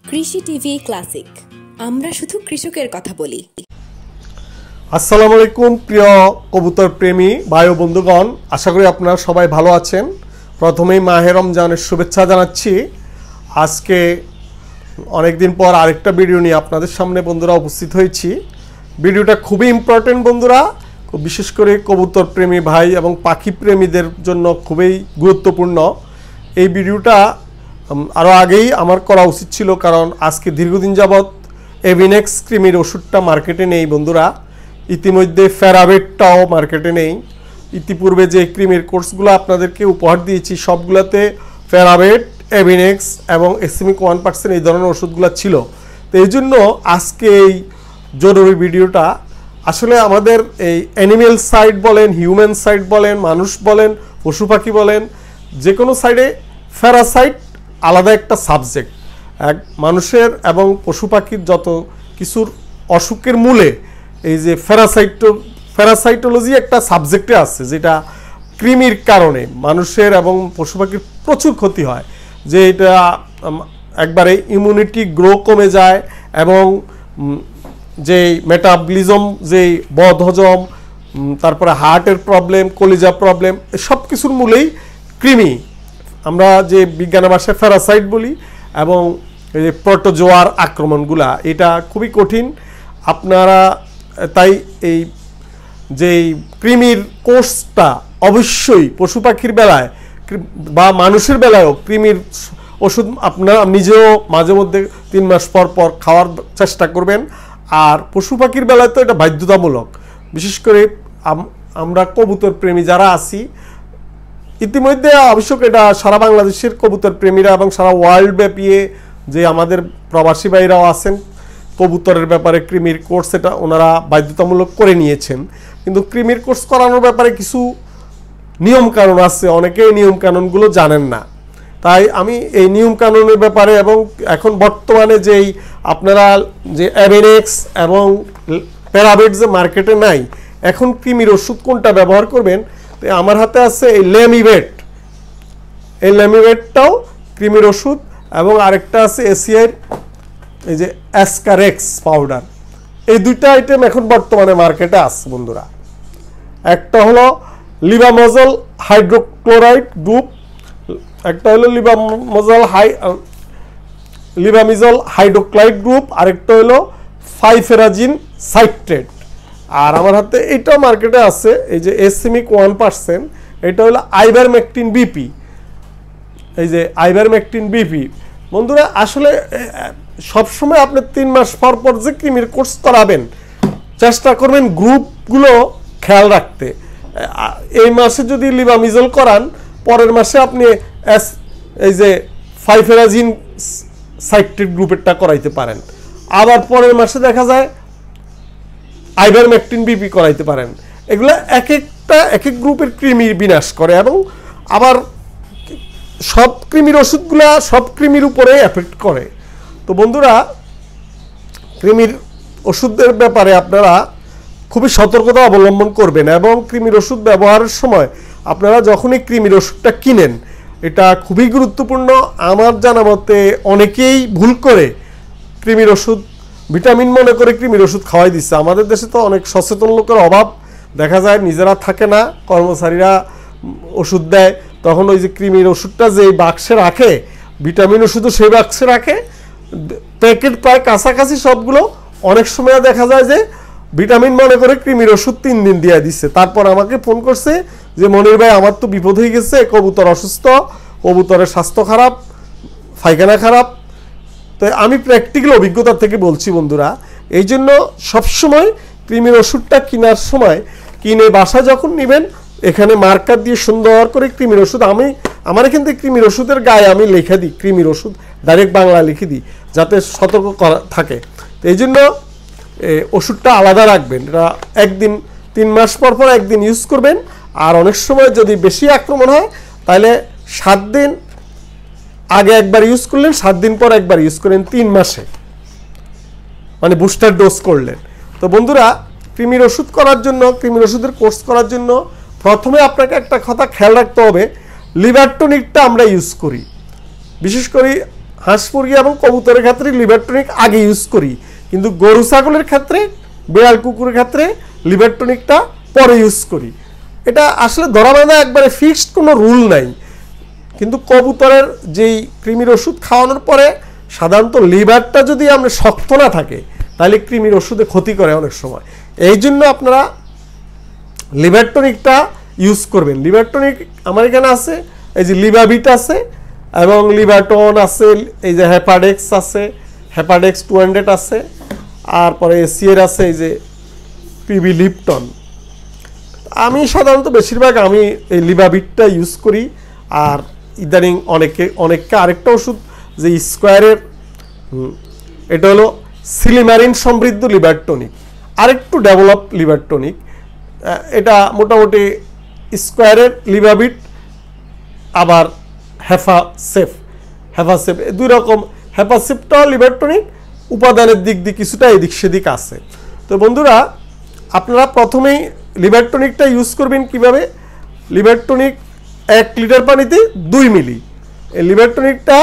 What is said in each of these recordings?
কৃষি TV classic, আমরা শুধু কৃষকের কথা বলি। আসসালামু আলাইকুম প্রিয় কবুতর প্রেমী ভাই ও বন্ধুগণ, আশা করি আপনারা সবাই ভালো আছেন। প্রথমেই মাহে রমজানের শুভেচ্ছা জানাচ্ছি। আজকে অনেকদিন পর আরেকটা ভিডিও নিয়ে আপনাদের সামনে বন্ধুরা উপস্থিত হয়েছি। ভিডিওটা খুবই ইম্পর্টেন্ট বন্ধুরা, বিশেষ করে কবুতর প্রেমী ভাই এবং পাখি প্রেমীদের জন্য খুবই গুরুত্বপূর্ণ। এই ভিডিওটা আরও আগেই আমার করা উচিত ছিল, কারণ আজকে দীর্ঘদিন যাবৎ এভিনেক্স ক্রিমির ওষুধটা মার্কেটে নেই বন্ধুরা। ইতিমধ্যে ফেরাবেটটাও মার্কেটে নেই। ইতিপূর্বে যে ক্রিমির কোর্সগুলো আপনাদেরকে উপহার দিয়েছি সবগুলোতে ফেরাবেট, এভিনেক্স এবং এসিমিক 1% এই ধরনের ওষুধগুলো ছিল। তো এই জন্য আজকে এই জরুরি ভিডিওটা আসলে আমাদের এই অ্যানিমেল সাইড বলেন, হিউম্যান সাইড বলেন, মানুষ বলেন, পশু পাখি বলেন, যে কোনো সাইডে প্যারাসাইট আলাদা একটা সাবজেক্ট। এক মানুষের এবং পশু পাখির যত কিছুর অসুখের মূলে এই যে প্যারাসাইটোলজি একটা সাবজেক্টে আছে, যেটা কৃমির কারণে মানুষের এবং পশু পাখির প্রচুর ক্ষতি হয়। যে এটা একবারে ইমিউনিটি গ্রো কমে যায় এবং যেই মেটাবলিজম, যেই বদহজম, তারপরে হার্টের প্রবলেম, কলিজা প্রবলেম, সব কিছুর মূলেই কৃমি। আমরা যে বিজ্ঞানের ভাষায় প্যারাসাইট বলি, এবং এই যে প্রোটোজোয়ার আক্রমণগুলা, এটা খুবই কঠিন। আপনারা তাই এই যে কৃমির কোর্সটা অবশ্যই পশু পাখির বেলায় বা মানুষের বেলায়ও কৃমির ওষুধ আপনারা নিজেও মাঝে মধ্যে 3 মাস পর পর খাওয়ার চেষ্টা করবেন। আর পশু পাখির বেলায় তো এটা বাধ্যতামূলক। বিশেষ করে আমরা কবুতর প্রেমী যারা আছি, ইতিমধ্যে আবশ্যক এটা সারা বাংলাদেশের কবুতর প্রেমীরা এবং সারা ওয়ার্ল্ড ব্যাপী যে আমাদের প্রবাসী ভাইরাও আছেন, কবুতরের ব্যাপারে কৃমির কোর্স এটা ওনারা বাধ্যতামূলক করে নিয়েছেন। কিন্তু কৃমির কোর্স করানোর ব্যাপারে কিছু নিয়মকানুন আছে, অনেকে এই নিয়মকানুনগুলো জানেন না। তাই আমি এই নিয়মকানুনের ব্যাপারে এবং এখন বর্তমানে যেই আপনারা যে অ্যাভেনেক্স এবং প্যারাবেট যে মার্কেটে নাই, এখন কৃমির ওষুধ কোনটা ব্যবহার করবেন, তো আমার হাতে আছে এই ল্যামিভেট। এই ল্যামিভেটটাও কৃমির ওষুধ, এবং আরেকটা আছে এসিআইয়ের এই যে অ্যাসকারেক্স পাউডার। এই দুইটা আইটেম এখন বর্তমানে মার্কেটে আছে বন্ধুরা। একটা হলো লিবামজল হাইড্রোক্লোরাইড গ্রুপ, একটা হলো লিবামিজল হাইড্রোক্লাইড গ্রুপ, আরেকটা হলো ফাইফেরাজিন সাইট্রেট। আর আমার হাতে এইটাও মার্কেটে আছে, এই যে এসিমিক 1%, এটা হলো আইভারমেকটিন বিপি। এই যে আইভারমেকটিন বিপি বন্ধুরা, আসলে সবসময় আপনি 3 মাস পর পর যে কৃমির কোর্স করাবেন চেষ্টা করবেন গ্রুপগুলো খেয়াল রাখতে। এই মাসে যদি লিবামিজল করান, পরের মাসে আপনি এই যে ফাইফেরাজিন সাইট্রেট গ্রুপেরটা করাইতে পারেন। আবার পরের মাসে দেখা যায় আইভারমেকটিন বিপি করাইতে পারেন। এগুলো এক এক গ্রুপের কৃমির বিনাশ করে, এবং আবার সব কৃমির ওষুধগুলা সব কৃমির উপরে এফেক্ট করে। তো বন্ধুরা, কৃমির ওষুধের ব্যাপারে আপনারা খুবই সতর্কতা অবলম্বন করবেন, এবং কৃমির ওষুধ ব্যবহারের সময় আপনারা যখনই কৃমির ওষুধটা কিনেন, এটা খুবই গুরুত্বপূর্ণ। আমার জানা মতে অনেকেই ভুল করে কৃমির ওষুধ ভিটামিন মনে করে কৃমির ওষুধ খাওয়াই দিচ্ছে। আমাদের দেশে তো অনেক সচেতন লোকের অভাব, দেখা যায় নিজেরা থাকে না, কর্মচারীরা ওষুধ দেয়, তখন ওই যে কৃমির ওষুধটা যে বাক্সে রাখে, ভিটামিন ওষুধও সেই বাক্সে রাখে, প্যাকেট প্রায় কাছাকাছি সবগুলো। অনেক সময় দেখা যায় যে ভিটামিন মনে করে কৃমির ওষুধ 3 দিন দিয়ে দিচ্ছে। তারপর আমাকে ফোন করছে যে মনির ভাই, আমার তো বিপদ হয়ে গেছে, কবুতর অসুস্থ, কবুতরের স্বাস্থ্য খারাপ, পায়খানা খারাপ। তো আমি প্র্যাকটিক্যাল অভিজ্ঞতা থেকে বলছি বন্ধুরা, এই জন্য সবসময় কৃমির ওষুধটা কেনার সময় কিনে বাসায় যখন নেবেন, এখানে মার্কার দিয়ে সুন্দর করে কৃমির ওষুধ, আমার এখান থেকে কৃমির ওষুধের গায়ে আমি লিখে দিই কৃমির ওষুধ, ডাইরেক্ট বাংলা লিখে দিই, যাতে সতর্ক করা থাকে। তো এই জন্য ওষুধটা আলাদা রাখবেন। এটা 3 মাস পর পর একদিন ইউজ করবেন। আর অনেক সময় যদি বেশি আক্রমণ হয়, তাহলে 7 দিন আগে একবার ইউজ করলেন, 7 দিন পর একবার ইউজ করেন, 3 মাসে, মানে বুস্টার ডোজ করলেন। তো বন্ধুরা, কৃমির ওষুধ করার জন্য, কৃমির ওষুধের কোর্স করার জন্য প্রথমে আপনাকে একটা কথা খেয়াল রাখতে হবে, লিভার টনিকটা আমরা ইউজ করি। বিশেষ করে হাঁস মুরগি এবং কবুতরের ক্ষেত্রে লিভার টনিক আগে ইউজ করি, কিন্তু গরু ছাগলের ক্ষেত্রে, বিড়াল কুকুরের ক্ষেত্রে লিভার টনিকটা পরে ইউজ করি। এটা আসলে ধরা বাঁধা একবারে ফিক্সড কোনো রুল নাই, কিন্তু কবুতরের যেই কৃমির ওষুধ খাওয়ানোর পরে সাধারণত লিভারটা যদি আমরা শক্ত না থাকে তাহলে কৃমির ওষুধে ক্ষতি করে অনেক সময়। এই জন্য আপনারা লিভার টনিকটা ইউজ করবেন। লিভার টনিক আমার এখানে আছে, এই যে লিভাবিট আছে এবং লিভারটন আছে, এই যে হেপাডেক্স আছে, হেপাডেক্স 200 আছে, আর পরে এসিএর আছে এই যে পিবি লিপটন। আমি সাধারণত বেশিরভাগ আমি এই লিভাবিটটা ইউজ করি। আর ইদানিং অনেককে আরেকটা ওষুধ যে স্কোয়ারের, এটা হলো সিলিমারিন সমৃদ্ধ লিভার টনিক, আরেকটু ডেভেলপ লিভার টনিক। এটা মোটামুটি স্কোয়ারের লিভাবিট আবার হেফাসেফ দুই রকম। হেফাসেফটা লিভার টনিক উপাদানের দিক দিয়ে কিছুটা এদিক সেদিক আছে। তো বন্ধুরা, আপনারা প্রথমেই লিভার টনিকটা ইউজ করবেন কিভাবে? লিভার টনিক 1 লিটার পানিতে 2 মিলি। এই লিভার টনিকটা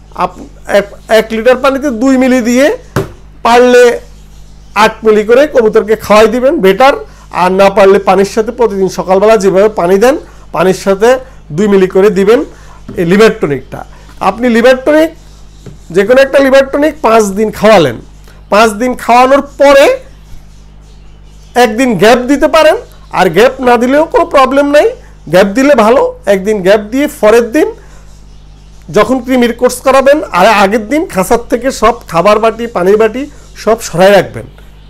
1 লিটার পানিতে 2 মিলি দিয়ে পারলে 8 মিলি করে কবুতরকে খাওয়াই দিবেন, বেটার। আর না পারলে পানির সাথে প্রতিদিন সকালবেলা যেভাবে পানি দেন পানির সাথে 2 মিলি করে দিবেন এই লিভার টনিকটা। আপনি লিভার টনিক যে কোনো একটা লিভার টনিক 5 দিন খাওয়ালেন, 5 দিন খাওয়ানোর পরে একদিন গ্যাপ দিতে পারেন, আর গ্যাপ না দিলেও কোনো প্রবলেম নাই, গ্যাপ দিলে ভালো। একদিন গ্যাপ দিয়ে পরের দিন যখন কৃমির কোর্স করাবেন আর আগের দিন খাঁচার থেকে সব খাবার বাটি পানির বাটি সব সরাই রাখবেন।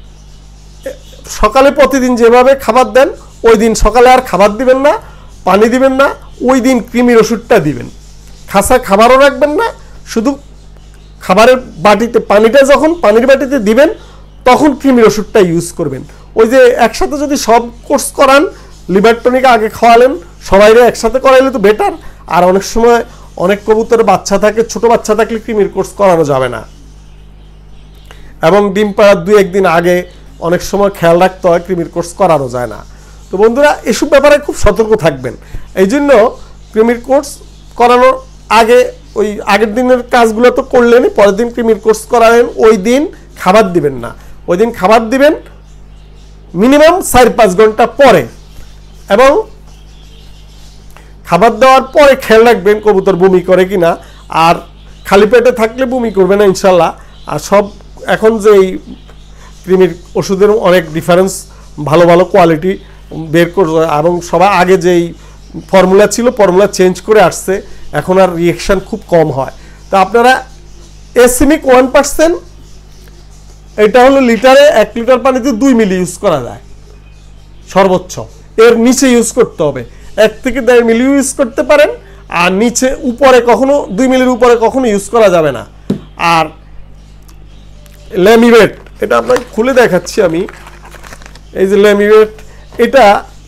সকালে প্রতিদিন যেভাবে খাবার দেন ওই দিন সকালে আর খাবার দিবেন না, পানি দিবেন না, ওই দিন কৃমির ওষুধটা দিবেন। খাঁচায় খাবারও রাখবেন না, শুধু খাবারের বাটিতে পানিটা যখন পানির বাটিতে দিবেন তখন কৃমির ওষুধটা ইউজ করবেন। ওই যে একসাথে যদি সব কোর্স করান, লিভার টনিক আগে খাওয়ালেন, সবাইরে একসাথে করাইলে তো বেটার। আর অনেক সময় অনেক কবুতরের বাচ্চা থাকে, ছোট বাচ্চা থাকলে কৃমির কোর্স করানো যাবে না, এবং ডিম পাড়ার 2-1 দিন আগে অনেক সময় খেয়াল রাখতে হয়, কৃমির কোর্স করানো যায় না। তো বন্ধুরা, এসব ব্যাপারে খুব সতর্ক থাকবেন। এই জন্য কৃমির কোর্স করানোর আগে ওই আগের দিনের কাজগুলো তো করলেনই, পরের দিন কৃমির কোর্স করালেন, ওই দিন খাবার দিবেন না। ওই দিন খাবার দিবেন মিনিমাম 4-5 ঘন্টা পরে, এবং খাবার দেওয়ার পরে খেয়াল রাখবেন কবুতর বমি করে কিনা। আর খালি পেটে থাকলে বমি করবে না ইনশাল্লাহ। আর সব এখন যে এই কৃমির ওষুধের অনেক ডিফারেন্স, ভালো ভালো কোয়ালিটি বের করে, এবং সবার আগে যেই ফর্মুলা ছিল ফর্মুলা চেঞ্জ করে আসছে, এখন আর রিয়েকশান খুব কম হয়। তো আপনারা এসিমিক 1%, এটা হলো লিটারে 1 লিটার পানিতে 2 মিলি ইউজ করা যায় সর্বোচ্চ, এর নিচে ইউজ করতে হবে। 1 থেকে 1.5 মিলি ইউজ করতে পারেন, আর নিচে উপরে কখনো 2 মিলির উপরে কখনো ইউজ করা যাবে না। আর ল্যামিভেট, এটা আপনাকে খুলে দেখাচ্ছি আমি, এই যে ল্যামিভেট, এটা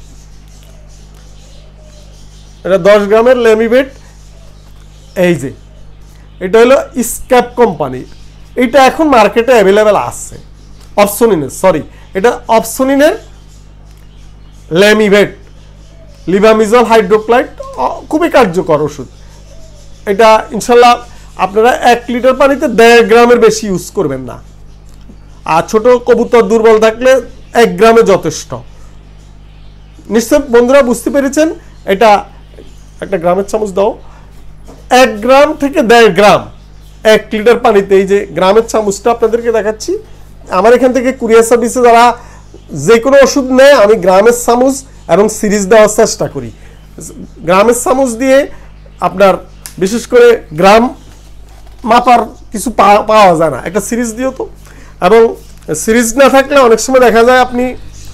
10 গ্রামের ল্যামিভেট। এই যে এটা হলো স্ক্যাপ কোম্পানির, এটা এখন মার্কেটে অ্যাভেলেবেল আছে, অপসোনিনের, সরি এটা অপসোনিনের ল্যামিভেট লিভামিজল হাইড্রোক্লাইড, খুবই কার্যকর ওষুধ। এটা ইনশাল্লাহ আপনারা 1 লিটার পানিতে 1.5 গ্রামের বেশি ইউজ করবেন না। আর ছোট কবুতর দুর্বল থাকলে 1 গ্রামে যথেষ্ট। নিশ্চয় বন্ধুরা বুঝতে পেরেছেন। এটা একটা গ্রামের চামচ দাও, 1 গ্রাম থেকে 1.5 গ্রাম 1 লিটার পানিতে। এই যে গ্রামের চামচটা আপনাদেরকে দেখাচ্ছি, আমার এখান থেকে কুরিয়ার সার্ভিসে যারা যে কোনো ওষুধ নেয় আমি গ্রামের চামচ এবং সিরিজ দেওয়ার চেষ্টা করি। গ্রামের চামচ দিয়ে আপনার বিশেষ করে গ্রাম মাপার কিছু পাওয়া যায় না, একটা সিরিজ দিও তো। এবং সিরিজ না থাকলে অনেক সময় দেখা যায় আপনি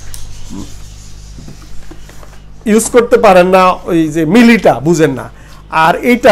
ইউজ করতে পারেন না, ওই যে মিলিটা বুঝেন না। আর এইটা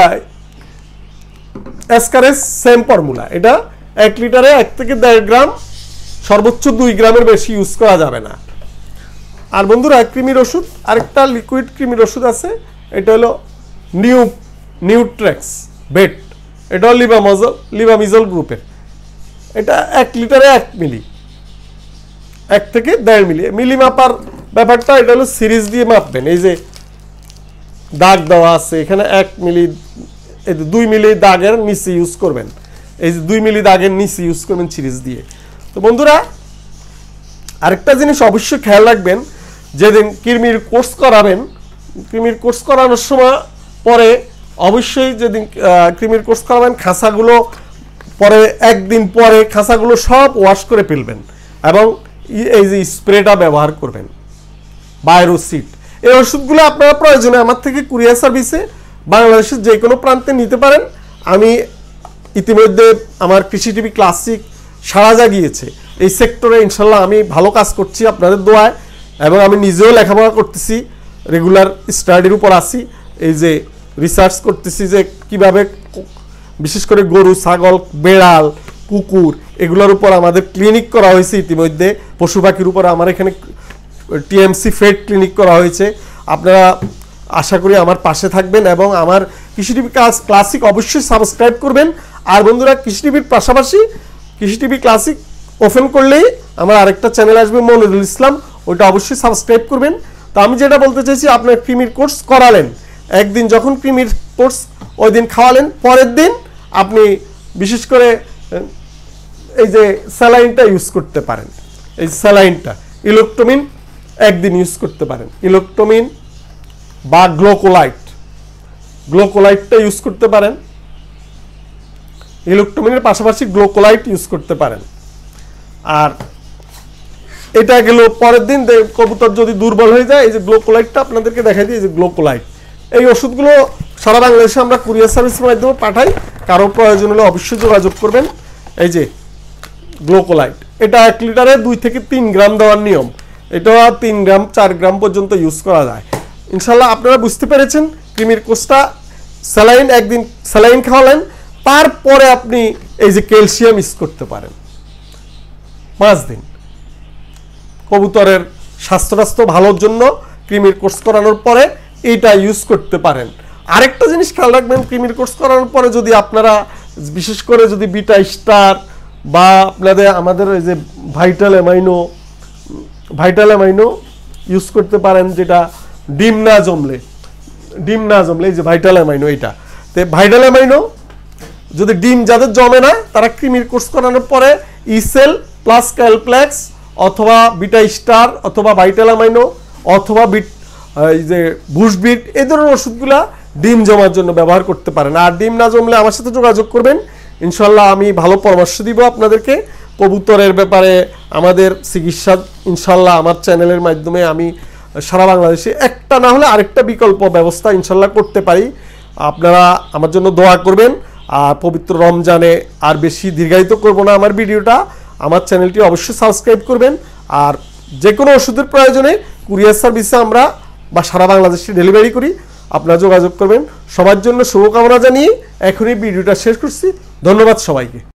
এসকারেস সেম ফর্মুলা, এটা 1 লিটারে 1 থেকে 1.5 গ্রাম, সর্বোচ্চ 2 গ্রামের বেশি ইউজ করা যাবে না। আর বন্ধুরা, কৃমির ওষুধ আরেকটা লিকুইড কৃমির ওষুধ আছে, এটা হলো নিউট্রেক্স বেট, এটা হলো লিভামিজল গ্রুপের। এটা 1 লিটারে 1 মিলি, 1 থেকে 1.5 মিলি। মিলি মাপার ব্যাপারটা এটা হলো সিরিজ দিয়ে মাপবেন। এই যে দাগ দেওয়া আছে এখানে 1 মিলি, 2 মিলি দাগের নিচে ইউজ করবেন। এই যে 2 মিলি দাগের নিচে ইউজ করবেন সিরিজ দিয়ে। তো বন্ধুরা আরেকটা জিনিস অবশ্যই খেয়াল রাখবেন, যেদিন কৃমির কোর্স করাবেন, কৃমির কোর্স করানোর সময় পরে অবশ্যই যেদিন কৃমির কোর্স করাবেন খাঁচাগুলো পরে একদিন পরে খাঁচাগুলো সব ওয়াশ করে ফেলবেন এবং এই যে স্প্রেটা ব্যবহার করবেন বায়োরোসিট। এই ওষুধগুলো আপনারা প্রয়োজনে আমার থেকে কুরিয়ার সার্ভিসে বাংলাদেশের যে কোনো প্রান্তে নিতে পারেন। আমি ইতিমধ্যে আমার কৃষি টিভি ক্লাসিক সাড়া জাগিয়েছে এই সেক্টরে, ইনশাল্লাহ আমি ভালো কাজ করছি আপনাদের দোয়ায়, এবং আমি নিজেও লেখাপড়া করতেছি, রেগুলার স্টাডির উপর আসি, এই যে রিসার্চ করতেছি যে কিভাবে বিশেষ করে গরু, ছাগল, বেড়াল, কুকুর এগুলোর উপর আমাদের ক্লিনিক করা হয়েছে ইতিমধ্যে। পশু পাখির উপর আমার এখানে টিএমসি ফেড ক্লিনিক করা হয়েছে। আপনারা আশা করি আমার পাশে থাকবেন এবং আমার কৃষি টিভি ক্লাসিক অবশ্যই সাবস্ক্রাইব করবেন। আর বন্ধুরা কৃষি টিভির পাশাপাশি কৃষি টিভি ক্লাসিক ওপেন করলেই আমার আরেকটা চ্যানেল আসবে মনিরুল ইসলাম, ওইটা অবশ্যই সাবস্ক্রাইব করবেন। তো আমি যেটা বলতে চাইছি, আপনার কৃমির কোর্স করালেন, একদিন যখন কৃমির কোর্স ওই দিন খাওয়ালেন, পরের দিন আপনি বিশেষ করে এই যে স্যালাইনটা ইউজ করতে পারেন। এই স্যালাইনটা ইলেকট্রোমিন একদিন ইউজ করতে পারেন, ইলেকট্রোমিন বা গ্লোকোলাইটটা ইউজ করতে পারেন। ইলেকট্রোমিনের পাশাপাশি গ্লোকোলাইট ইউজ করতে পারেন। আর এটা গেল পরের দিন কবুতর যদি দুর্বল হয়ে যায়, এই যে গ্লোকোলাইটটা আপনাদেরকে দেখাই দিই, এই যে গ্লোকোলাইট, এই ওষুধগুলো সারা বাংলাদেশে আমরা কুরিয়ার সার্ভিসের মাধ্যমে পাঠাই, কারো প্রয়োজন হলে অবশ্যই যোগাযোগ করবেন। এই যে গ্লোকোলাইট, এটা 1 লিটারে 2 থেকে 3 গ্রাম দেওয়ার নিয়ম, এটা 3 গ্রাম 4 গ্রাম পর্যন্ত ইউজ করা যায়। ইনশাল্লাহ আপনারা বুঝতে পেরেছেন কৃমির কোর্সটা। স্যালাইন একদিন স্যালাইন খাওয়ালেন, তারপরে আপনি এই যে ক্যালসিয়াম ইউজ করতে পারেন 5 দিন। কবুতরের স্বাস্থ্য ভালোর জন্য কৃমির কোর্স করানোর পরে এইটা ইউজ করতে পারেন। আরেকটা জিনিস খেয়াল রাখবেন, কৃমির কোর্স করানোর পরে যদি আপনারা বিশেষ করে যদি বিটা স্টার বা আপনাদের আমাদের এই যে ভাইটাল অ্যামাইনো ইউজ করতে পারেন, যেটা ডিম না জমলে এই যে ভাইটাল অ্যামাইনো, এইটা তো ভাইটাল অ্যামাইনো যদি ডিম যাদের জমে না তারা কৃমির কোর্স করানোর পরে ইসেল প্লাস ক্যালপ্লেক্স অথবা বিটা স্টার অথবা ভাইটাল অ্যামাইনো অথবা এই যে বুশবিট, এই ধরনের ওষুধগুলা ডিম জমার জন্য ব্যবহার করতে পারেন। আর ডিম না জমলে আমার সাথে যোগাযোগ করবেন, ইনশাল্লাহ আমি ভালো পরামর্শ দিব আপনাদেরকে। কবুতরের ব্যাপারে আমাদের চিকিৎসা ইনশাল্লাহ আমার চ্যানেলের মাধ্যমে আমি সারা বাংলাদেশে একটা না হলে আরেকটা বিকল্প ব্যবস্থা ইনশাল্লাহ করতে পারি। আপনারা আমার জন্য দোয়া করবেন। আর পবিত্র রমজানে আর বেশি দীর্ঘায়িত করব না আমার ভিডিওটা, আমার চ্যানেলটি অবশ্যই সাবস্ক্রাইব করবেন। আর যে কোনো ওষুধের প্রয়োজনে কুরিয়ার সার্ভিসে আমরা বা সারা বাংলাদেশে ডেলিভারি করি, আপনারা যোগাযোগ করবেন। সবার জন্য শুভকামনা জানিয়ে এখনই ভিডিওটা শেষ করছি। ধন্যবাদ সবাইকে।